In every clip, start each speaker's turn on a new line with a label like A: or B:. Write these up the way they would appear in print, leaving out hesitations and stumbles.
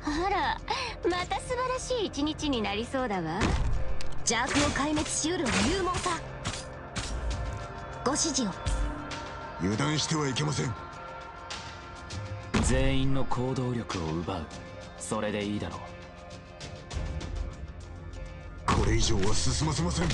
A: あら、また素晴らしい一日になりそうだわ。邪悪を壊滅しうる勇猛さ。ご指示を。
B: 油断してはいけません。
C: 全員の行動力を奪う。それでいいだろう。
B: これ以上は進ませません。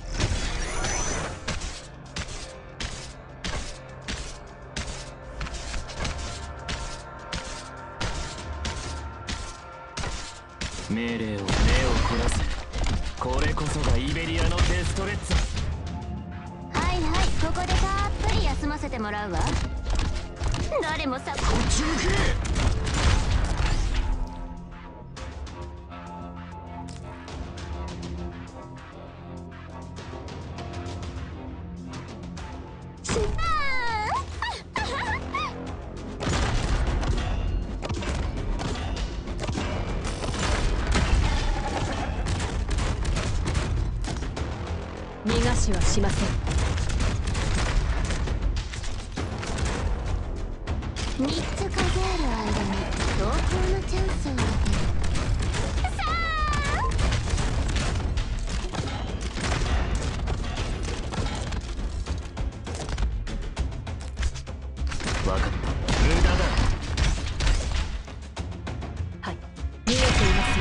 C: 命令を目を凝らせ。これこそがイベリアのデストレッツァ。
A: はいはい、ここでたっぷり休ませてもらうわ。誰もさ、
B: こっち向け。
D: 逃がしはしません。
A: 3つ数える間に投稿のチャンスを与える。さ
C: 分かった。無駄だ。
D: はい、見えていますよ。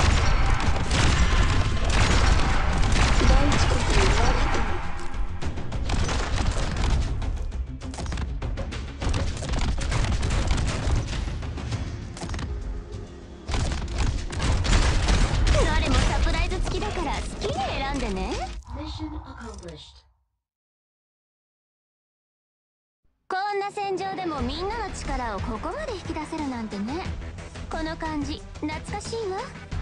A: どれもサプライズ付きだから好きに選んでね。こんな戦場でもみんなの力をここまで引き出せるなんてね。この感じ懐かしいわ。